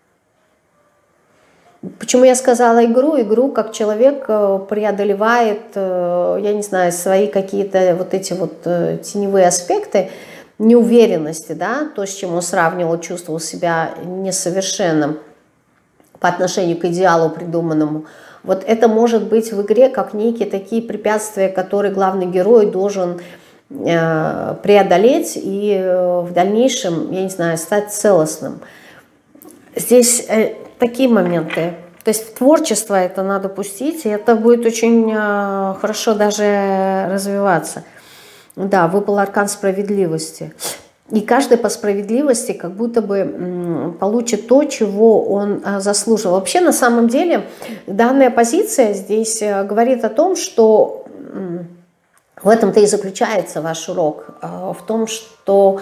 Почему я сказала игру? Игру, как человек преодолевает, я не знаю, свои какие-то вот эти вот теневые аспекты, неуверенности, да, то, с чем он сравнивал, чувствовал себя несовершенным по отношению к идеалу придуманному. Вот это может быть в игре как некие такие препятствия, которые главный герой должен э, преодолеть и э, в дальнейшем, я не знаю, стать целостным. Здесь э, такие моменты. То есть в творчество это надо пустить, и это будет очень э, хорошо даже развиваться. Да, выпал аркан справедливости. И каждый по справедливости как будто бы получит то, чего он заслужил. Вообще, на самом деле, данная позиция здесь говорит о том, что в этом-то и заключается ваш урок. В том, что,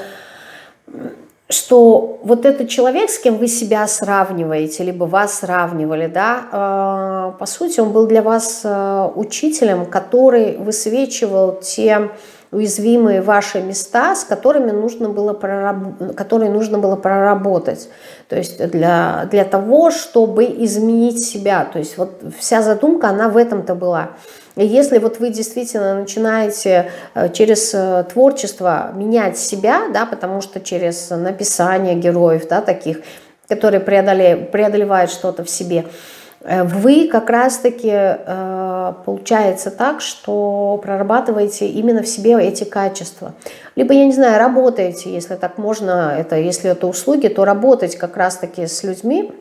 что вот этот человек, с кем вы себя сравниваете, либо вас сравнивали, да, по сути, он был для вас учителем, который высвечивал те уязвимые ваши места, с которыми нужно было, прораб... которые нужно было проработать. То есть для, для того, чтобы изменить себя. То есть вот вся задумка, она в этом-то была. И если вот вы действительно начинаете через творчество менять себя, да, потому что через написание героев, да, таких, которые преодолевают, преодолевают что-то в себе, вы как раз-таки, получается так, что прорабатываете именно в себе эти качества. Либо, я не знаю, работаете, если так можно, это, если это услуги, то работать как раз-таки с людьми,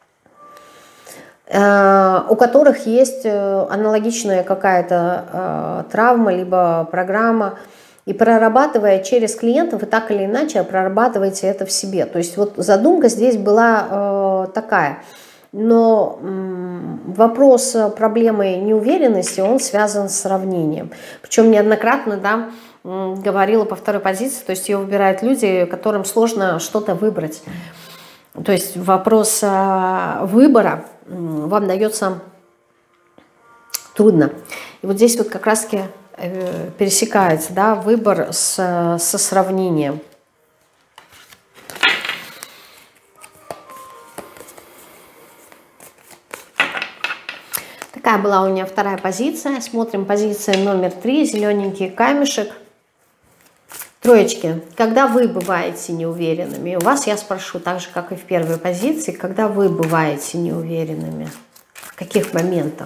у которых есть аналогичная какая-то травма, либо программа, и прорабатывая через клиентов, вы так или иначе прорабатываете это в себе. То есть вот задумка здесь была такая. Но вопрос проблемы неуверенности, он связан с сравнением. Причем неоднократно, да, говорила по второй позиции, то есть ее выбирают люди, которым сложно что-то выбрать. То есть вопрос выбора вам дается трудно. И вот здесь вот как раз-таки пересекается, да, выбор с, со сравнением. Такая была у меня вторая позиция. Смотрим позиция номер три, зелененький камешек. Троечки. Когда вы бываете неуверенными? У вас я спрошу, так же, как и в первой позиции, когда вы бываете неуверенными? В каких моментах?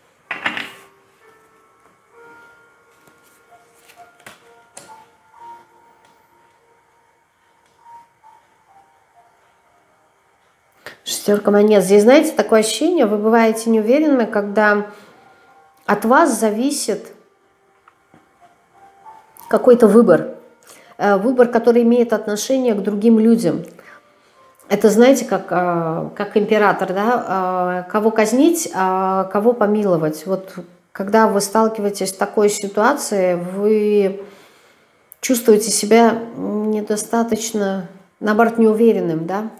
Шестерка монет. Здесь, знаете, такое ощущение, вы бываете неуверенными, когда от вас зависит какой-то выбор. Выбор, который имеет отношение к другим людям. Это, знаете, как, как император, да? Кого казнить, а кого помиловать. Вот когда вы сталкиваетесь с такой ситуацией, вы чувствуете себя недостаточно, наоборот, неуверенным, да?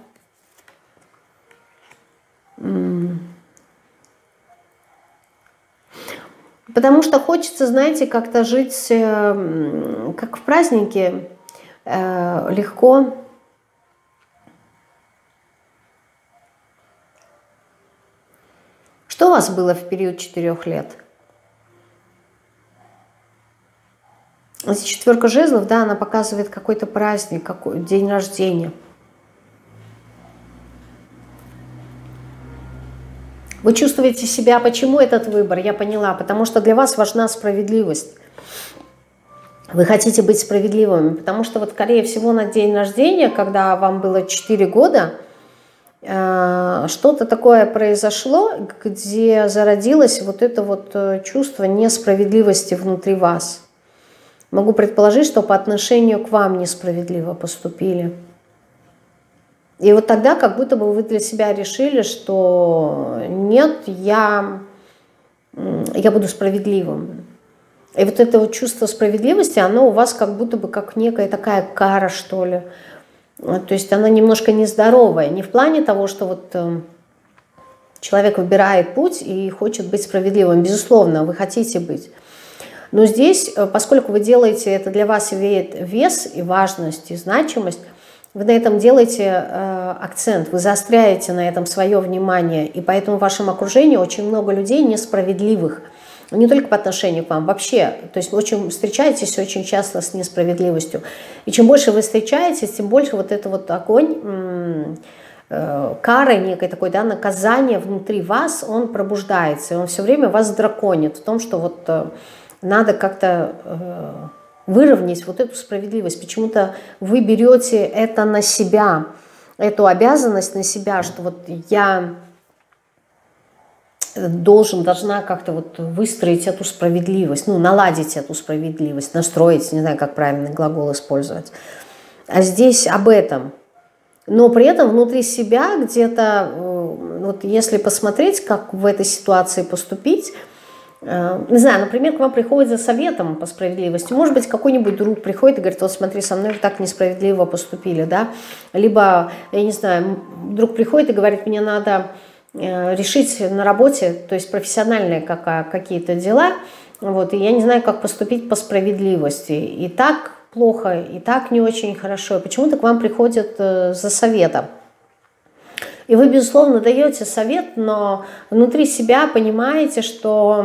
Потому что хочется, знаете, как-то жить, как в празднике, легко. Что у вас было в период четырех лет? Здесь четверка жезлов, да, она показывает какой-то праздник, какой день рождения. Вы чувствуете себя, почему этот выбор? Я поняла, потому что для вас важна справедливость. Вы хотите быть справедливыми, потому что вот, скорее всего, на день рождения, когда вам было четыре года, что-то такое произошло, где зародилось вот это вот чувство несправедливости внутри вас. Могу предположить, что по отношению к вам несправедливо поступили. И вот тогда как будто бы вы для себя решили, что нет, я, я буду справедливым. И вот это вот чувство справедливости, оно у вас как будто бы как некая такая кара, что ли. То есть она немножко нездоровая. Не в плане того, что вот человек выбирает путь и хочет быть справедливым. Безусловно, вы хотите быть. Но здесь, поскольку вы делаете, это для вас имеет вес и важность, и значимость, вы на этом делаете э, акцент, вы заостряете на этом свое внимание, и поэтому в вашем окружении очень много людей несправедливых, не только по отношению к вам, вообще, то есть вы очень встречаетесь очень часто с несправедливостью, и чем больше вы встречаетесь, тем больше вот это вот огонь, э, кары некой такой, да, наказание внутри вас, он пробуждается, и он все время вас драконит в том, что вот э, надо как-то... Э, выровнять вот эту справедливость. Почему-то вы берете это на себя, эту обязанность на себя, что вот я должен, должна как-то вот выстроить эту справедливость, ну, наладить эту справедливость, настроить, не знаю, как правильный глагол использовать. А здесь об этом. Но при этом внутри себя где-то, вот если посмотреть, как в этой ситуации поступить, не знаю, например, к вам приходит за советом по справедливости, может быть, какой-нибудь друг приходит и говорит, вот смотри, со мной так несправедливо поступили, да, либо, я не знаю, друг приходит и говорит, мне надо решить на работе, то есть профессиональные какие-то дела, вот, и я не знаю, как поступить по справедливости, и так плохо, и так не очень хорошо, почему-то к вам приходят за советом. И вы, безусловно, даете совет, но внутри себя понимаете, что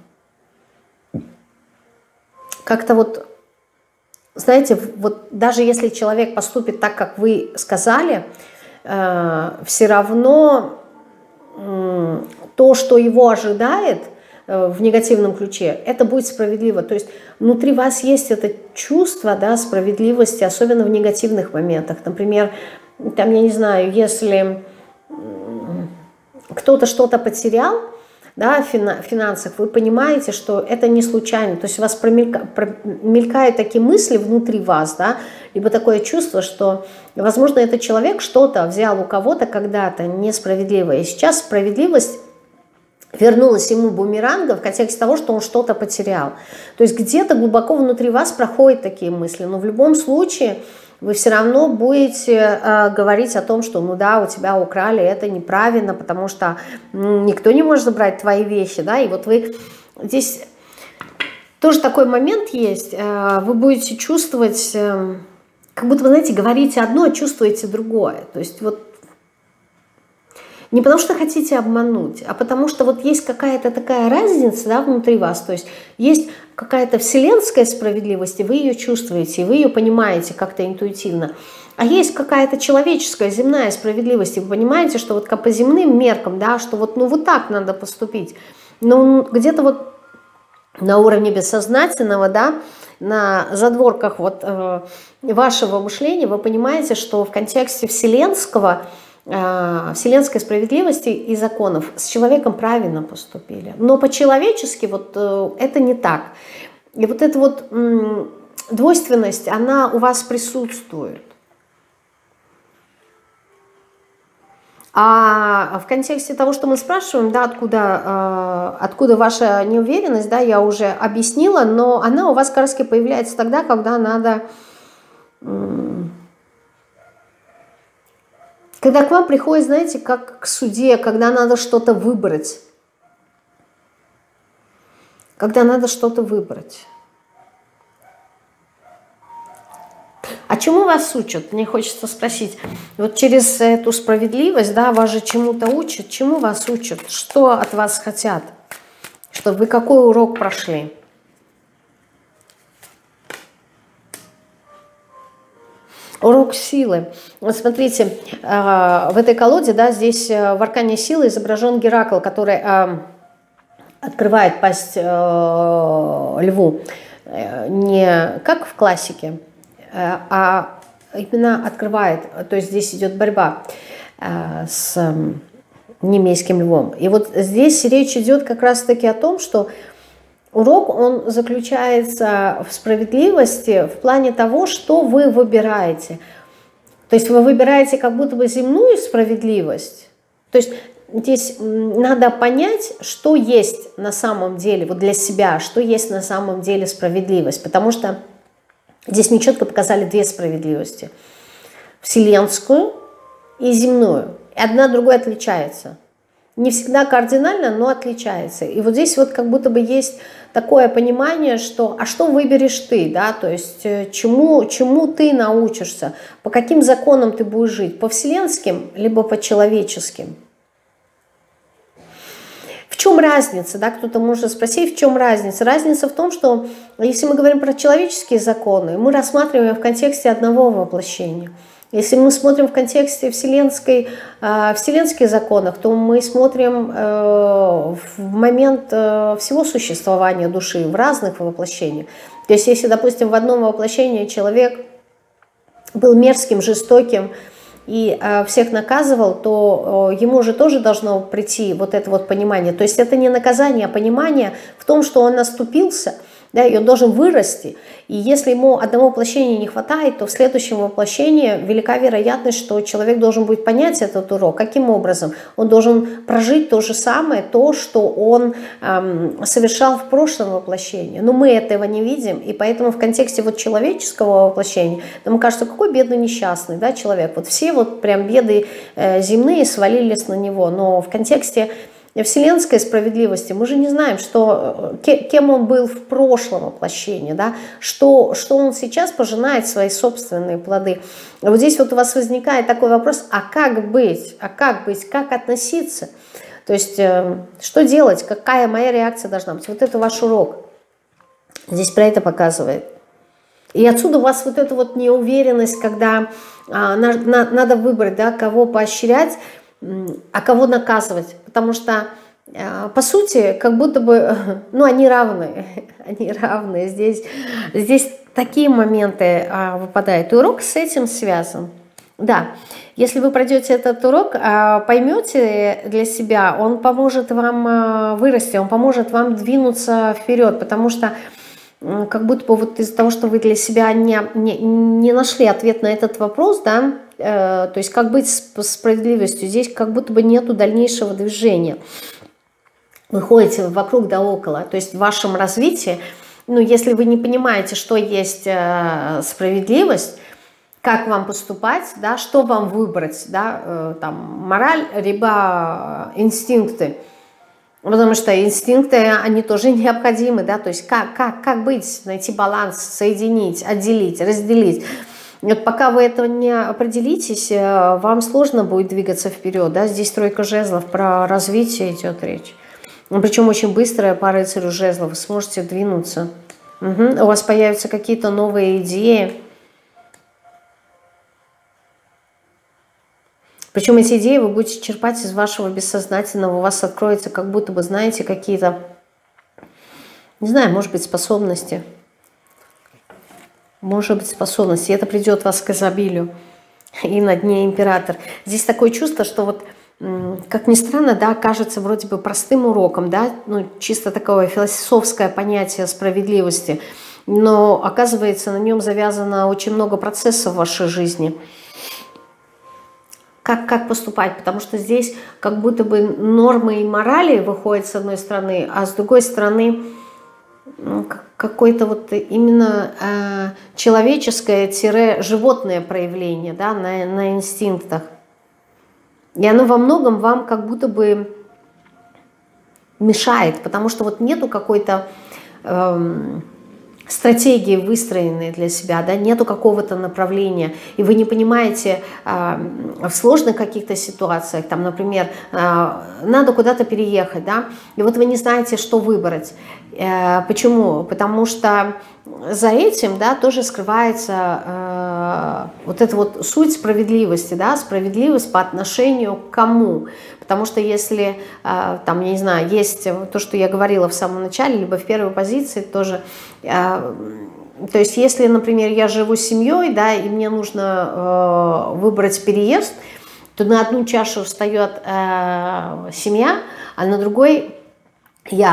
как-то вот, знаете, вот даже если человек поступит так, как вы сказали, э, все равно э, то, что его ожидает э, в негативном ключе, это будет справедливо. То есть внутри вас есть это чувство, да, справедливости, особенно в негативных моментах. Например, там, я не знаю, если... кто-то что-то потерял, да, в финансах, вы понимаете, что это не случайно, то есть у вас промелька, промелькают такие мысли внутри вас, да, либо такое чувство, что, возможно, этот человек что-то взял у кого-то когда-то несправедливо, и сейчас справедливость вернулась ему бумерангом в контексте того, что он что-то потерял. То есть где-то глубоко внутри вас проходят такие мысли, но в любом случае вы все равно будете э, говорить о том, что ну да, у тебя украли, это неправильно, потому что ну, никто не может забрать твои вещи, да, и вот вы здесь тоже такой момент есть, э, вы будете чувствовать, э, как будто вы, знаете, говорите одно, а чувствуете другое, то есть вот не потому что хотите обмануть, а потому что вот есть какая-то такая разница, да, внутри вас, то есть есть какая-то вселенская справедливость, и вы ее чувствуете, и вы ее понимаете как-то интуитивно. А есть какая-то человеческая, земная справедливость, и вы понимаете, что вот как по земным меркам, да, что вот, ну, вот так надо поступить. Но где-то вот на уровне бессознательного, да, на задворках вот э, вашего мышления вы понимаете, что в контексте вселенского, вселенской справедливости и законов с человеком правильно поступили. Но по-человечески вот это не так. И вот эта вот двойственность, она у вас присутствует. А в контексте того, что мы спрашиваем, да, откуда, откуда ваша неуверенность, да, я уже объяснила, но она у вас как раз появляется тогда, когда надо... Когда к вам приходит, знаете, как к суде, когда надо что-то выбрать. Когда надо что-то выбрать. А чему вас учат? Мне хочется спросить. Вот через эту справедливость, да, вас же чему-то учат. Чему вас учат? Что от вас хотят? Чтобы вы какой урок прошли? Урок силы. Вот смотрите, в этой колоде, да, здесь в аркане силы изображен Геракл, который открывает пасть льву. Не как в классике, а именно открывает. То есть здесь идет борьба с немейским львом. И вот здесь речь идет как раз-таки о том, что урок, он заключается в справедливости в плане того, что вы выбираете. То есть вы выбираете как будто бы земную справедливость. То есть здесь надо понять, что есть на самом деле, вот для себя, что есть на самом деле справедливость. Потому что здесь мне четко показали две справедливости. Вселенскую и земную. И одна другой отличается. Не всегда кардинально, но отличается. И вот здесь вот как будто бы есть такое понимание, что а что выберешь ты, да, то есть чему, чему ты научишься, по каким законам ты будешь жить, по вселенским, либо по человеческим. В чем разница, да, кто-то может спросить, в чем разница? Разница в том, что если мы говорим про человеческие законы, мы рассматриваем в контексте одного воплощения. Если мы смотрим в контексте вселенской, э, вселенских законов, то мы смотрим э, в момент э, всего существования души, в разных воплощениях. То есть если, допустим, в одном воплощении человек был мерзким, жестоким и э, всех наказывал, то э, ему же тоже должно прийти вот это вот понимание. То есть это не наказание, а понимание в том, что он оступился, да, и он должен вырасти. И если ему одного воплощения не хватает, то в следующем воплощении велика вероятность, что человек должен будет понять этот урок. Каким образом? Он должен прожить то же самое, то, что он эм, совершал в прошлом воплощении. Но мы этого не видим, и поэтому в контексте вот человеческого воплощения нам кажется, какой бедный несчастный, да, человек. Вот все вот прям беды э, земные свалились на него, но в контексте вселенской справедливости мы же не знаем, что, кем он был в прошлом воплощении, да, что, что он сейчас пожинает свои собственные плоды. Вот здесь вот у вас возникает такой вопрос, а как быть, а как быть, как относиться, то есть э, что делать, какая моя реакция должна быть. Вот это ваш урок, здесь про это показывает. И отсюда у вас вот эта вот неуверенность, когда а, на, на, надо выбрать, да, кого поощрять, а кого наказывать, потому что, по сути, как будто бы, ну, они равны, они равны, здесь, здесь такие моменты выпадают, и урок с этим связан. Да, если вы пройдете этот урок, поймете для себя, он поможет вам вырасти, он поможет вам двинуться вперед, потому что как будто бы вот из-за того, что вы для себя не, не, не нашли ответ на этот вопрос, да, э, то есть как быть с справедливостью, здесь как будто бы нету дальнейшего движения. Вы ходите вокруг да около, то есть в вашем развитии, ну, если вы не понимаете, что есть э, справедливость, как вам поступать, да, что вам выбрать, да, э, там, мораль, либо инстинкты. Потому что инстинкты, они тоже необходимы, да, то есть как, как, как быть, найти баланс, соединить, отделить, разделить. И вот пока вы этого не определитесь, вам сложно будет двигаться вперед, да, здесь тройка жезлов, про развитие идет речь. Причем очень быстрая по рыцарю жезлов, вы сможете двинуться. Угу. У вас появятся какие-то новые идеи. Причем эти идеи вы будете черпать из вашего бессознательного, у вас откроется как будто бы, знаете, какие-то, не знаю, может быть, способности. Может быть, способности. И это придет вас к изобилию. И на дне император. Здесь такое чувство, что вот, как ни странно, да, кажется вроде бы простым уроком, да, ну, чисто такое философское понятие справедливости, но оказывается, на нем завязано очень много процессов в вашей жизни. Как, как поступать, потому что здесь как будто бы нормы и морали выходят с одной стороны, а с другой стороны ну, какое-то вот именно э, человеческое-животное проявление, да, на, на инстинктах. И оно во многом вам как будто бы мешает, потому что вот нету какой-то э, стратегии, выстроенные для себя, да, нету какого-то направления, и вы не понимаете э, в сложных каких-то ситуациях, там, например, э, надо куда-то переехать, да, и вот вы не знаете, что выбрать. Э, почему? Потому что за этим, да, тоже скрывается э, вот эта вот суть справедливости, да, справедливость по отношению к кому. Потому что если, э, там, я не знаю, есть то, что я говорила в самом начале, либо в первой позиции тоже, э, то есть если, например, я живу с семьей, да, и мне нужно э, выбрать переезд, то на одну чашу встает э, семья, а на другой я.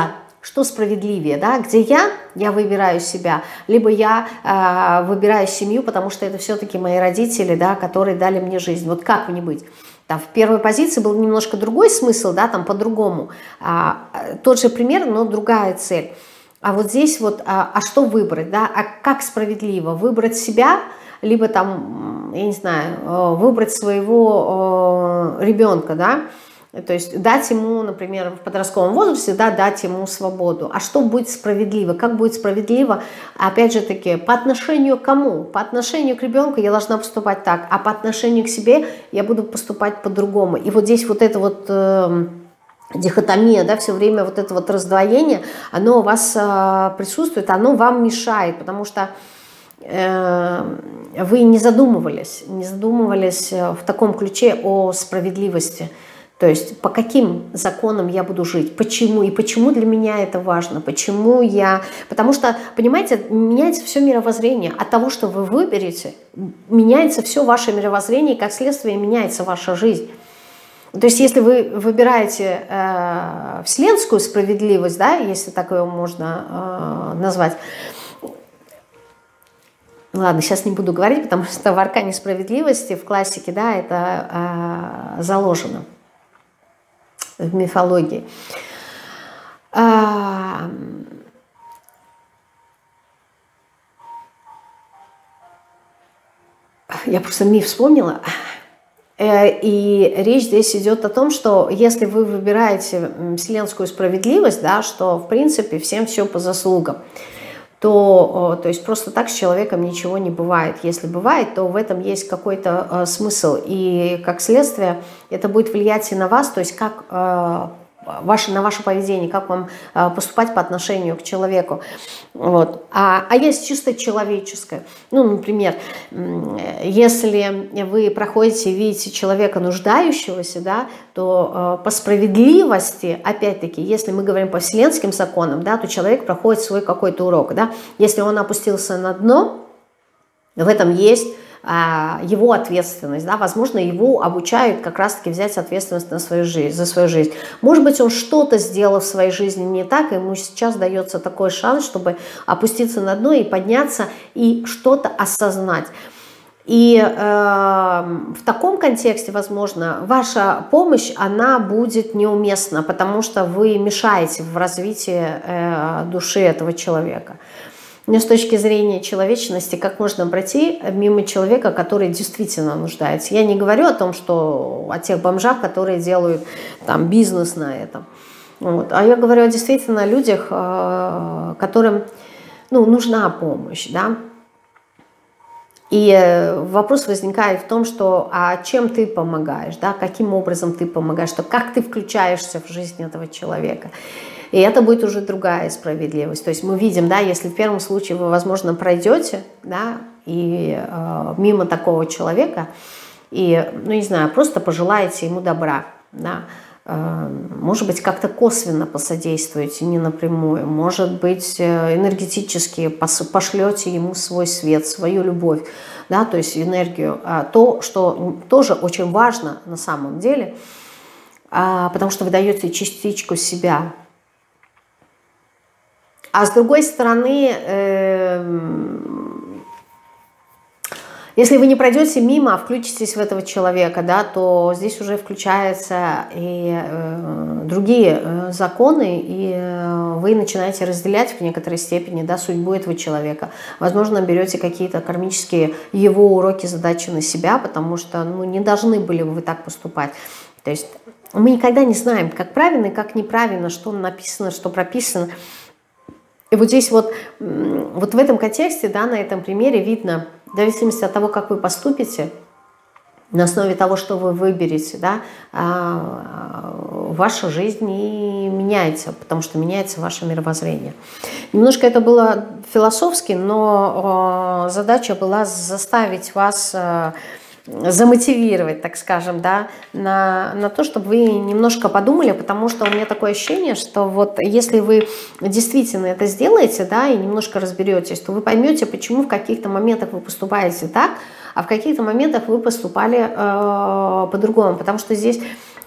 что справедливее, да, где я, я выбираю себя, либо я э, выбираю семью, потому что это все-таки мои родители, да, которые дали мне жизнь. Вот как мне быть? Там, в первой позиции был немножко другой смысл, да, там по-другому. А, тот же пример, но другая цель. А вот здесь вот, а, а что выбрать, да, а как справедливо? Выбрать себя, либо там, я не знаю, выбрать своего э, ребенка, да, то есть дать ему, например, в подростковом возрасте, да, дать ему свободу. А что будет справедливо? Как будет справедливо, опять же таки, по отношению к кому? По отношению к ребенку я должна поступать так, а по отношению к себе я буду поступать по-другому. И вот здесь вот это вот э, дихотомия, да, все время вот это вот раздвоение, оно у вас э, присутствует, оно вам мешает, потому что э, вы не задумывались, не задумывались в таком ключе о справедливости. То есть по каким законам я буду жить, почему, и почему для меня это важно, почему я... Потому что, понимаете, меняется все мировоззрение. От того, что вы выберете, меняется все ваше мировоззрение, и как следствие меняется ваша жизнь. То есть если вы выбираете э, вселенскую справедливость, да, если так ее можно э, назвать, ладно, сейчас не буду говорить, потому что в аркане справедливости, в классике, да, это э, заложено. В мифологии. А, я просто миф вспомнила. И речь здесь идет о том, что если вы выбираете вселенскую справедливость, да, что в принципе всем все по заслугам, то, то есть просто так с человеком ничего не бывает. Если бывает, то в этом есть какой-то э, смысл. И как следствие это будет влиять и на вас, то есть как э, ваше, на ваше поведение, как вам э, поступать по отношению к человеку. Вот. А, а есть чисто человеческое. Ну, например, если вы проходите и видите человека нуждающегося, да, то э, по справедливости, опять-таки, если мы говорим по вселенским законам, да, то человек проходит свой какой-то урок. Да. Если он опустился на дно, в этом есть его ответственность, да, возможно, его обучают как раз-таки взять ответственность на свою жизнь, за свою жизнь. Может быть, он что-то сделал в своей жизни не так, и ему сейчас дается такой шанс, чтобы опуститься на дно и подняться, и что-то осознать. И э, в таком контексте, возможно, ваша помощь, она будет неуместна, потому что вы мешаете в развитии э, души этого человека. Но с точки зрения человечности, как можно пройти мимо человека, который действительно нуждается? Я не говорю о том, что о тех бомжах, которые делают там бизнес на этом. Вот. А я говорю о действительно людях, которым, ну, нужна помощь, да? И вопрос возникает в том, что а чем ты помогаешь, да? Каким образом ты помогаешь, что как ты включаешься в жизнь этого человека. И это будет уже другая справедливость. То есть мы видим, да, если в первом случае вы, возможно, пройдете, да, и э, мимо такого человека, и, ну, не знаю, просто пожелаете ему добра, да, э, может быть, как-то косвенно посодействуете, не напрямую, может быть, энергетически пошлете ему свой свет, свою любовь, да, то есть энергию, а то, что тоже очень важно на самом деле, а, потому что вы даете частичку себя. А с другой стороны, э, если вы не пройдете мимо, а включитесь в этого человека, да, то здесь уже включаются и э, другие э, законы, и э, вы начинаете разделять в некоторой степени, да, судьбу этого человека. Возможно, берете какие-то кармические его уроки, задачи на себя, потому что, ну, не должны были бы вы так поступать. То есть мы никогда не знаем, как правильно и как неправильно, что написано, что прописано. И вот здесь вот, вот в этом контексте, да, на этом примере видно, в зависимости от того, как вы поступите, на основе того, что вы выберете, да, ваша жизнь и меняется, потому что меняется ваше мировоззрение. Немножко это было философски, но задача была заставить вас замотивировать, так скажем, да, на, на то, чтобы вы немножко подумали, потому что у меня такое ощущение, что вот если вы действительно это сделаете, да, и немножко разберетесь, то вы поймете, почему в каких-то моментах вы поступаете так, а в каких-то моментах вы поступали э, по-другому, потому что здесь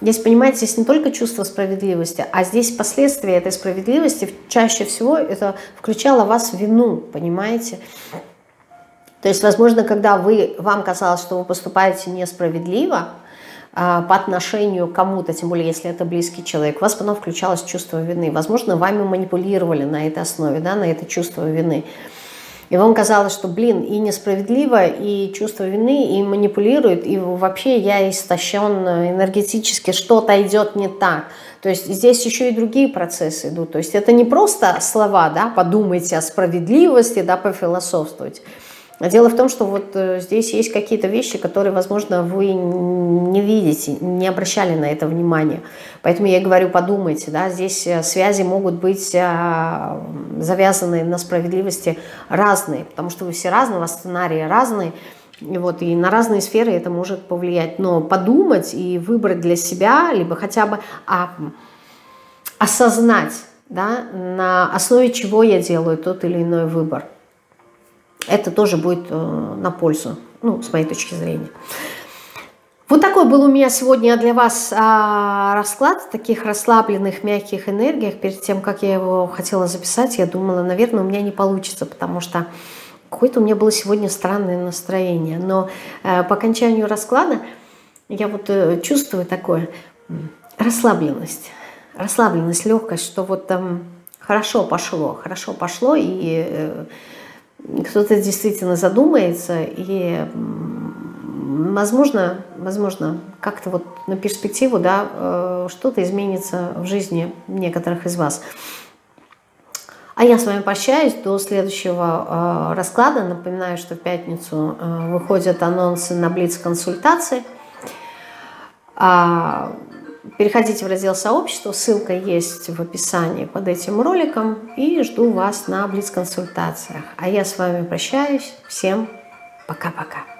Здесь, понимаете, здесь не только чувство справедливости, а здесь последствия этой справедливости чаще всего это включало вас в вину, понимаете? То есть, возможно, когда вы, вам казалось, что вы поступаете несправедливо а, по отношению к кому-то, тем более, если это близкий человек, у вас потом включалось чувство вины. Возможно, вами манипулировали на этой основе, да, на это чувство вины. И вам казалось, что, блин, и несправедливо, и чувство вины, и манипулирует, и вообще я истощен энергетически, что-то идет не так. То есть здесь еще и другие процессы идут. То есть это не просто слова, да, подумайте о справедливости, да, пофилософствовать. А дело в том, что вот здесь есть какие-то вещи, которые, возможно, вы не видите, не обращали на это внимания. Поэтому я говорю, подумайте, да, здесь связи могут быть завязаны на справедливости разные, потому что вы все разные, у вас сценарии разные, и, вот, и на разные сферы это может повлиять. Но подумать и выбрать для себя, либо хотя бы а, осознать, да, на основе чего я делаю тот или иной выбор. Это тоже будет э, на пользу, ну, с моей точки зрения. Вот такой был у меня сегодня для вас а, расклад в таких расслабленных, мягких энергиях. Перед тем, как я его хотела записать, я думала, наверное, у меня не получится, потому что какое-то у меня было сегодня странное настроение. Но э, по окончанию расклада я вот э, чувствую такое расслабленность, расслабленность, легкость, что вот там хорошо пошло, хорошо пошло, и... Э, кто-то действительно задумается, и, возможно, возможно как-то вот на перспективу, да, что-то изменится в жизни некоторых из вас. А я с вами прощаюсь до следующего расклада. Напоминаю, что в пятницу выходят анонсы на Блиц-консультации. Переходите в раздел сообщества, ссылка есть в описании под этим роликом, и жду вас на Блиц-консультациях. А я с вами прощаюсь. Всем пока-пока.